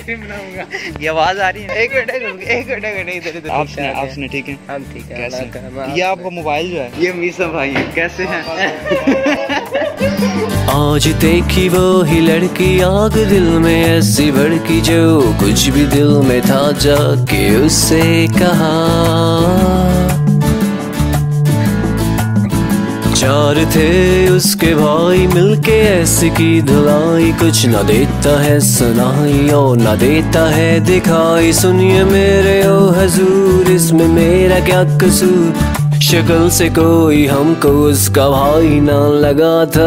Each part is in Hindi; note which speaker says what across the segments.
Speaker 1: नहीं बनाऊंगा।
Speaker 2: ये आवाज आ रही है? एक मिनट इधर आप सुने ठीक है?
Speaker 1: हम ठीक है।
Speaker 2: कैसे? ये आपका मोबाइल जो है, ये मीसा भाई है, कैसे हैं?
Speaker 3: आज देखी वो ही लड़की आग दिल में ऐसी भड़की, जो कुछ भी दिल में था जाके उससे कहा। चार थे उसके भाई मिलके ऐसी की धुलाई, कुछ न देता है सुनाई और न देता है दिखाई। सुनिए मेरे ओ हजूर, इसमें मेरा क्या कसूर, शक्ल से कोई हमको उसका भाई ना लगा था।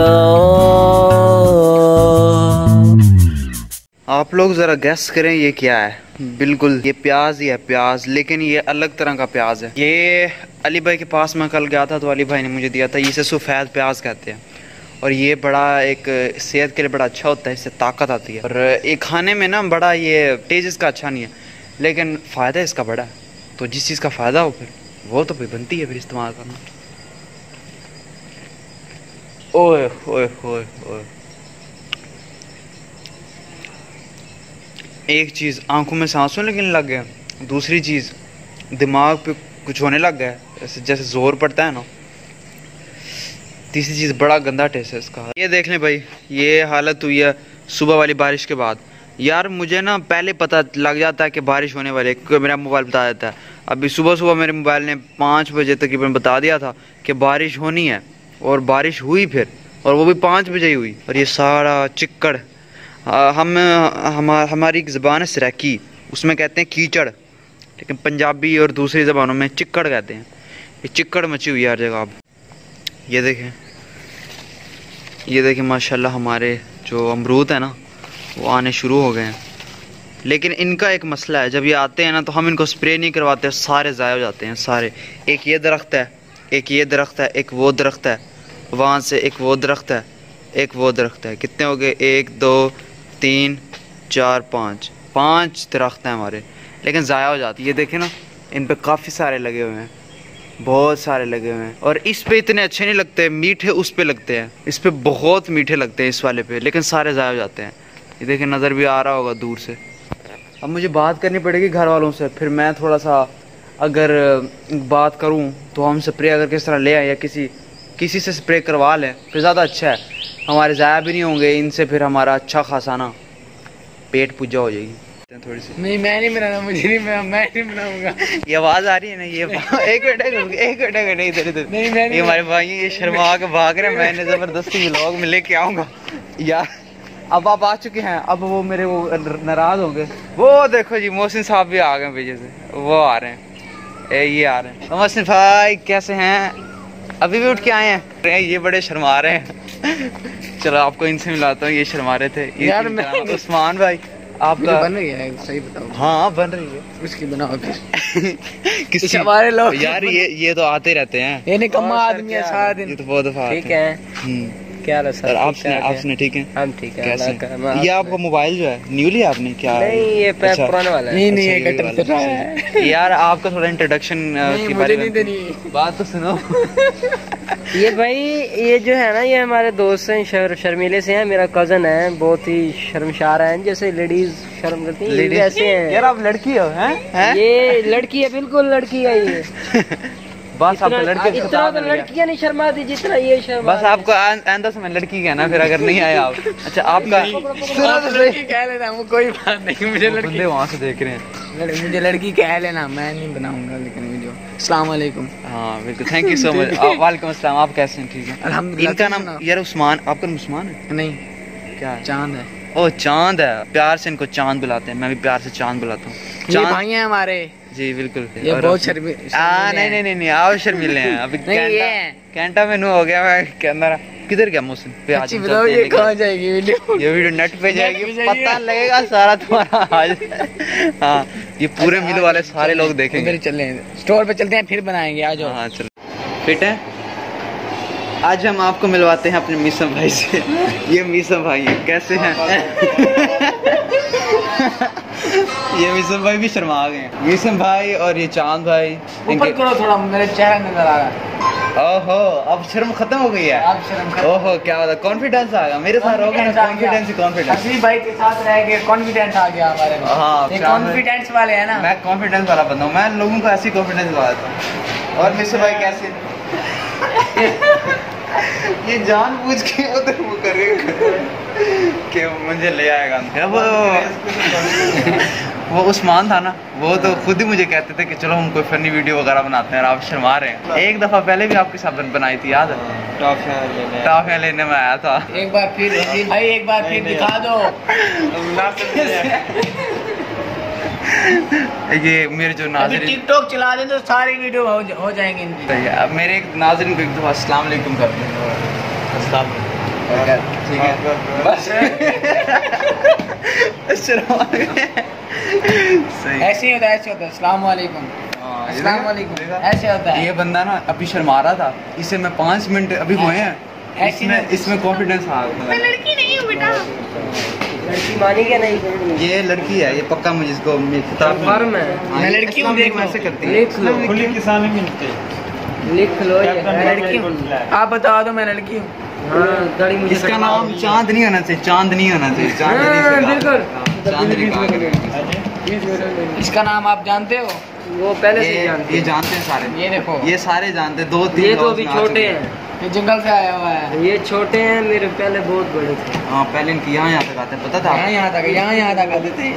Speaker 2: आप लोग जरा गैस करें ये क्या है? बिल्कुल ये प्याज ही है, प्याज, लेकिन ये अलग तरह का प्याज है। ये अली भाई के पास मैं कल गया था तो अली भाई ने मुझे दिया था, इसे सफ़ेद प्याज कहते हैं। और ये बड़ा एक सेहत के लिए बड़ा अच्छा होता है, इससे ताकत आती है। और एक खाने में ना बड़ा ये टेस्ट इसका अच्छा नहीं है, लेकिन फ़ायदा इसका बड़ा है। तो जिस चीज़ का फ़ायदा हो फिर वो तो फिर बनती है फिर इस्तेमाल करना। ओए ओए ओए ओए, एक चीज़ आंखों में सांसों लगने लग गया, दूसरी चीज़ दिमाग पे कुछ होने लग गया जैसे जोर पड़ता है ना, तीसरी चीज़ बड़ा गंदा टेस्ट है इसका। ये देख लें भाई, ये हालत हुई है सुबह वाली बारिश के बाद। यार मुझे ना पहले पता लग जाता है कि बारिश होने वाली है, क्योंकि मेरा मोबाइल बता देता है। अभी सुबह सुबह मेरे मोबाइल ने 5 बजे तकरीबन बता दिया था कि बारिश होनी है, और बारिश हुई फिर, और वो भी 5 बजे ही हुई। और ये सारा चिक्कड़, हमारी एक ज़बान है सराकी, उसमें कहते हैं कीचड़, लेकिन पंजाबी और दूसरी ज़बानों में चिक्कड़ कहते हैं। ये चिक्कड़ मची हुई है हर जगह। अब ये देखें माशाल्लाह हमारे जो अमरूद है ना वो आने शुरू हो गए हैं। लेकिन इनका एक मसला है, जब ये आते हैं ना तो हम इनको स्प्रे नहीं करवाते, सारे ज़ाया हो जाते हैं सारे। एक ये दरख्त है, एक ये दरख्त है, एक वो दरख्त है, वहाँ से एक वो दरख्त है, एक वो दरख्त है। कितने हो गए? 1 2 3 4 5 दरख्त हैं हमारे, लेकिन ज़ाया हो जाती है। ये देखें ना, इन पे काफ़ी सारे लगे हुए हैं, बहुत सारे लगे हुए हैं। और इस पे इतने अच्छे नहीं लगते, मीठे उस पे लगते हैं, इस पे बहुत मीठे लगते हैं इस वाले पे, लेकिन सारे ज़ाया हो जाते हैं। ये देखें, नज़र भी आ रहा होगा दूर से। अब मुझे बात करनी पड़ेगी घर वालों से, फिर मैं थोड़ा सा अगर बात करूं तो हम स्प्रे अगर किस तरह ले आए या किसी से स्प्रे करवा लें फिर ज़्यादा अच्छा है, हमारे ज़ाया भी नहीं होंगे इनसे, फिर हमारा अच्छा खासा ना पेट पूजा हो जाएगी थोड़ी सी।
Speaker 1: नहीं मैं नहीं बनाना, मुझे नहीं, मैं नहीं बनाऊंगा।
Speaker 2: ये आवाज़ आ रही है ना, ये एक मिनट इधर
Speaker 1: नहीं
Speaker 2: ये हमारे भाई ये शर्मा के भाग रहे हैं, मैंने ज़बरदस्ती व्लॉग में लेके आऊँगा यार। अब आप आ चुके हैं, अब वो मेरे वो नाराज़ होंगे। वो देखो जी मोहसिन साहब भी आ गए पीछे से, वो आ रहे हैं, ये आ रहे हैं। मोहसिन भाई कैसे हैं? अभी भी उठ के आए हैं? ये बड़े शर्मा रहे हैं। चलो आपको इनसे मिलाता हूँ, ये शर्मा रहे थे यार। उस्मान भाई आपका
Speaker 1: बन रही है, सही बताओ।
Speaker 2: हाँ बन रही है,
Speaker 1: उसकी बनाओ फिर।
Speaker 2: किसी
Speaker 1: हमारे लोग
Speaker 2: यार ये तो आते रहते हैं,
Speaker 1: ये निकम्मा आदमी है सारा दिन।
Speaker 2: ये तो बहुत दफा
Speaker 1: ठीक है। क्या
Speaker 2: सर आपने ठीक है?
Speaker 1: हम ठीक है।
Speaker 2: कैसे? ये आपका मोबाइल जो है न्यूली आपने क्या?
Speaker 1: नहीं ये पुराना वाला है। नहीं ये कटर है
Speaker 2: यार। आपका थोड़ा इंट्रोडक्शन के बारे में बात तो सुनो।
Speaker 1: ये भाई ये जो है ना, ये हमारे दोस्त हैं, शर्मीले से हैं, मेरा कजन है, बहुत ही शर्मशार है, जैसे लेडीज शर्म करती हैं लेडीज ऐसे हैं।
Speaker 2: यार आप लड़की हो हैं?
Speaker 1: ये लड़की है, बिल्कुल लड़की है ये।
Speaker 2: बस आपको लड़के
Speaker 1: इतना तो लड़कियां नहीं शर्माती जितना ये शर्मा।
Speaker 2: बस आपको आंदा से मैं लड़की कहना, फिर अगर नहीं आया आप। अच्छा आपका
Speaker 1: लड़की कह लेना, वो कोई बात नहीं, मुझे लड़की
Speaker 2: वहाँ से देख रहे हैं,
Speaker 1: मुझे लड़की कह लेना, मैं नहीं बनाऊंगा। लेकिन मुझे अस्सलाम वालेकुम।
Speaker 2: हाँ बिल्कुल, थैंक यू सो मच। वालेकुम अस्सलाम। आप कैसे हैं? ठीक है अल्हम्दुलिल्लाह। इनका नाम यार उस्मान, आपका उस्मान है?
Speaker 1: नहीं
Speaker 2: क्या है?
Speaker 1: चांद है।
Speaker 2: ओ चांद है, प्यार से इनको चांद बुलाते हैं, मैं भी प्यार से चांद बुलाता हूँ।
Speaker 1: ये भाई हैं हमारे जी, बिल्कुल। ये बहुत शर्मीले।
Speaker 2: नहीं आप शर्मीले हैं। अभी कैंटा में नू हो गया, मैं कहना किधर गया मोहसिन पे? आज
Speaker 1: ये कहाँ जाएगी वीडियो?
Speaker 2: ये वीडियो नेट पे जाएगी, पता लगेगा सारा तुम्हारा आज। हाँ ये पूरे मिल वाले सारे लोग देखेंगे।
Speaker 1: चलते स्टोर पे चलते हैं, फिर बनाएंगे। आ जाओ।
Speaker 2: हाँ चलो फिट है। आज हम आपको मिलवाते हैं अपने मीसम भाई से। ये मीसम भाई है, कैसे हैं? ये विसम भाई भी शर्मा गए हैं। विसम भाई और ये चांद भाई
Speaker 1: ऊपर करो थोड़ा, मेरे चेहरा नजर आ रहा है।
Speaker 2: ओहो अब शर्म खत्म हो गई है।
Speaker 1: अब शर्म खत्म।
Speaker 2: ओहो क्या बात है, कॉन्फिडेंस आ गया मेरे साथ रहोगे ना, कॉन्फिडेंस ही कॉन्फिडेंस।
Speaker 1: असली भाई के साथ रह के कॉन्फिडेंस आ गया हमारे में।
Speaker 2: हाँ,
Speaker 1: ये कॉन्फिडेंस वाले हैं ना।
Speaker 2: मैं कॉन्फिडेंस वाला बंदा हूँ, मैं लोगों को ऐसी कॉन्फिडेंस दिला देता हूँ। और मिस्टर भाई कैसे ये जानबूझ के उधर वो करेगा कि मुझे ले आएगा। वो उस्मान था ना, वो तो खुद ही मुझे कहते थे कि चलो हम कोई फनी वीडियो वगैरह बनाते हैं और आप शर्मा रहे हैं। एक दफ़ा पहले भी आपके साथ बनाई थी, याद है? टॉफियाँ लेने में आया था।
Speaker 1: एक बार फिर भाई, एक बार फिर दिखा दो।
Speaker 2: ये मेरे जो नाज़रीन
Speaker 1: टिकटॉक चला दे तो सारी वीडियो हो जाएंगे इनकी।
Speaker 2: अब मेरे एक नाज़रीन को एक दफ़ा अस्सलाम वालेकुम कर दें। ठीक है बस। सही
Speaker 1: ऐसे ही होता है, ऐसे होता है। अस्सलाम वालेकुम, अस्सलाम वालेकुम, ऐसे होता है।
Speaker 2: ये बंदा ना अभी शर्मा रहा था, इसे मैं 5 मिनट अभी हुए हैं, इसमें कॉन्फिडेंस आ गया।
Speaker 4: मैं लड़की नहीं हूँ बेटा।
Speaker 1: लड़की मानी क्या नहीं?
Speaker 2: ये लड़की है, ये पक्का मुझे इसको
Speaker 1: फर्म है।
Speaker 2: मैं लड़की हूँ, देख वैसे करती है।
Speaker 1: लिख लो,
Speaker 5: खुली किसानी मिलते
Speaker 1: लिख लो ये मैं लड़की हूँ। आप बता दो मैं लड़की हूँ।
Speaker 2: इसका नाम चांद नहीं होना चाहिए, चांद नहीं होना चाहिए,
Speaker 1: बिल्कुल।
Speaker 2: चांद।
Speaker 1: इसका नाम आप जानते हो? वो पहले से जानते
Speaker 2: ये जानते हैं सारे।
Speaker 1: ये देखो,
Speaker 2: ये सारे जानते हैं। 2-3
Speaker 1: ये तो अभी छोटे हैं, ये जंगल से आया हुआ है। ये छोटे हैं, मेरे पहले बहुत बड़े थे।
Speaker 2: हाँ पहले इनकी यहाँ तक आते हैं, पता था?
Speaker 1: यहाँ तक आते थे।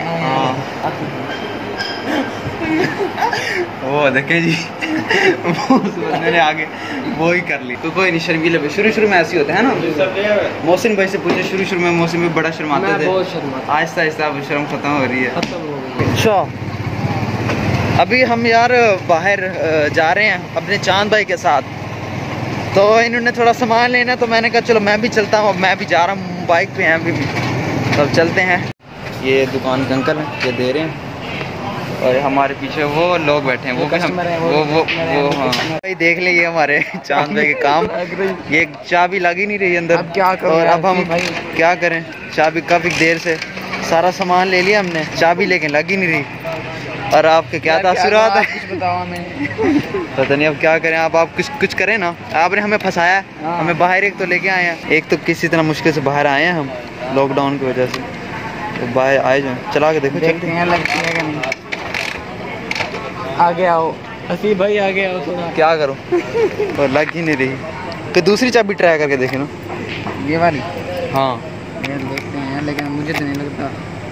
Speaker 2: वो देखे जी मैंने आगे वो ही कर ली। तो कोई नहीं, शर्मीले भाई शुरू में ऐसे होते हैं ना। मोहसिन भाई से पूछे, शुरू में मोहसिन भाई बड़ा शर्माते थे, आहिस्ता आहिस्ता अब शर्म खत्म हो रही है। अच्छा अभी हम यार बाहर जा रहे हैं अपने चांद भाई के साथ, तो इन्होंने थोड़ा सामान लेना, तो मैंने कहा चलो मैं भी चलता हूँ। अब मैं भी जा रहा हूँ, बाइक पे हैं अभी भी, तब चलते हैं। ये दुकान के अंकल हैं, ये दे रहे हैं, और हमारे पीछे वो लोग बैठे हैं, वो भी हम वो हाँ भाई देख लेंगे हमारे चांद भाई के काम। ये चाबी लग ही नहीं रही अंदर,
Speaker 1: अब क्या करें?
Speaker 2: और अब हम क्या करें? चाबी काफ़ी देर से सारा सामान ले लिया हमने, चाबी लेकिन लग ही नहीं रही। और आपके क्या तासुरात है?
Speaker 1: बताओ हमें।
Speaker 2: पता नहीं अब क्या करें। आप कुछ करें ना, आपने हमें फंसाया है, हमें बाहर एक तो लेके आए हैं, एक तो किसी तरह मुश्किल से बाहर आए हैं हम लॉकडाउन की वजह से, तो बाहर आए जाए, चला के देखो
Speaker 1: देखते हैं लगती है कि नहीं। आगे आओ हसीब भाई, आगे आओ थोड़ा।
Speaker 2: क्या करो और लग ही नहीं रही, तो दूसरी चाबी ट्राई करके देखे ना।
Speaker 1: ये वाली
Speaker 2: हाँ
Speaker 1: यार देखते हैं, लेकिन मुझे तो नहीं लगता।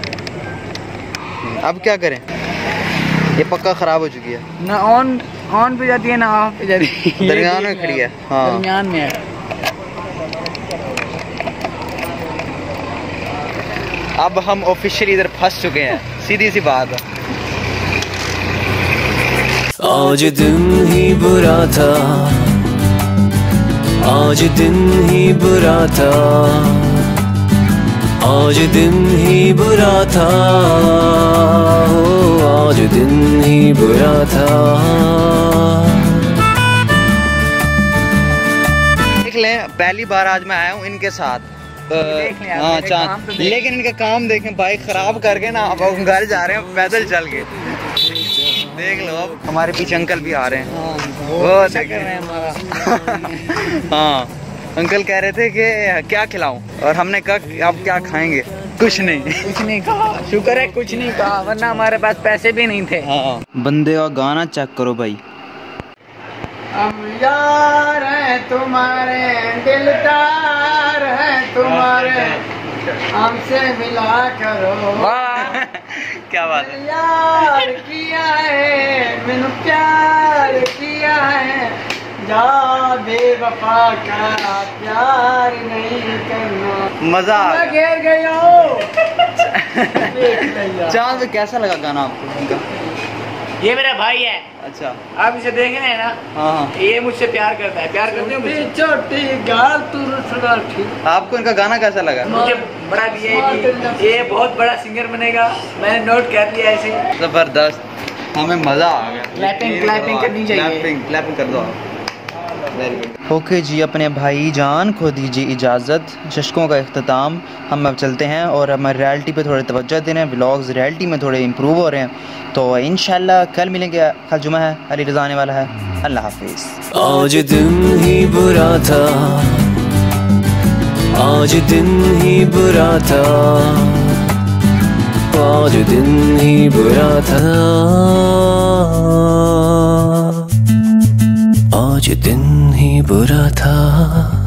Speaker 2: अब क्या करें, ये पक्का खराब हो चुकी है
Speaker 1: ना। ऑन पे जाती है ना ऑफ पे जाती है।
Speaker 2: दरमियान में खड़ी है। हाँ
Speaker 1: दरमियान में है।
Speaker 2: अब हम ऑफिशियली इधर फंस चुके हैं, सीधी सी बात है।
Speaker 3: आज दिन ही बुरा था, आज दिन ही बुरा था, आज दिन ही बुरा था, आज दिन ही बुरा था।
Speaker 2: देख लें, पहली बार आज मैं आया हूँ इनके साथ। हाँ चांद, लेकिन इनका काम देखें, बाइक खराब करके ना अब हम घर जा रहे हैं पैदल चल के। देख लो अब हमारे पीछे अंकल भी आ रहे हैं। वो देख रहे हैं हमारा। हाँ अंकल कह रहे थे कि क्या खिलाऊं, और हमने कहा आप क्या खाएंगे? कुछ नहीं
Speaker 1: कहा। शुक्र है कुछ नहीं कहा, वरना हमारे पास पैसे भी नहीं थे।
Speaker 2: हाँ बंदे का गाना चेक करो भाई।
Speaker 1: हम यार हैं तुम्हारे, दिलदार हैं तुम्हारे, हमसे मिला करो।
Speaker 2: क्या बात है।
Speaker 1: यार किया है मैंने, प्यार किया है, जा बेवफा का प्यार नहीं करना।
Speaker 2: मजा आ गया।
Speaker 1: घेर गया।
Speaker 2: चांद कैसा लगा गाना आपको इनका?
Speaker 1: ये मेरा भाई है।
Speaker 2: अच्छा
Speaker 1: आप इसे देख रहे हैं ना।
Speaker 2: हाँ
Speaker 1: ये मुझसे प्यार करता है। प्यार करते हो मुझसे? छोटी गाल तू ठीक।
Speaker 2: आपको इनका गाना कैसा लगा?
Speaker 1: मुझे बड़ा दिया है कि ये बहुत बड़ा सिंगर बनेगा, मैंने नोट कर लिया ऐसे।
Speaker 2: जबरदस्त, हमें मजा आ गया।
Speaker 1: क्लैपिंग करनी चाहिए।
Speaker 2: क्लैपिंग कर दो आप। ओके जी, अपने भाई जान को दीजिए इजाज़त, जश्कों का इख्तिताम। हम अब चलते हैं और हमारे रियलिटी पे थोड़े तवज्जो दे रहे हैं, व्लॉग्स रियलिटी में थोड़े इम्प्रूव हो रहे हैं। तो इंशाल्लाह कल मिलेंगे, कल जुमा है, अली रज़ा आने वाला है। अल्लाह हाफिज़।
Speaker 3: आज दिन ही बुरा था, आज दिन ही बुरा था, आज दिन ही बुरा था, आज दिन ही बुरा था।